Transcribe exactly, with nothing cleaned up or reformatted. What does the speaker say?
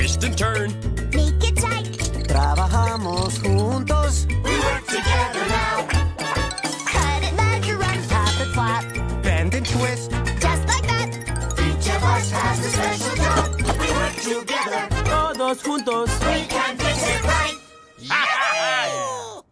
twist and turn. Make it tight. Trabajamos juntos. We work together now. Cut it, measure, and tap it flat. Bend and twist. Just like that. Each of us has a special job. We work together. Todos juntos. We can fix it right. Yeah!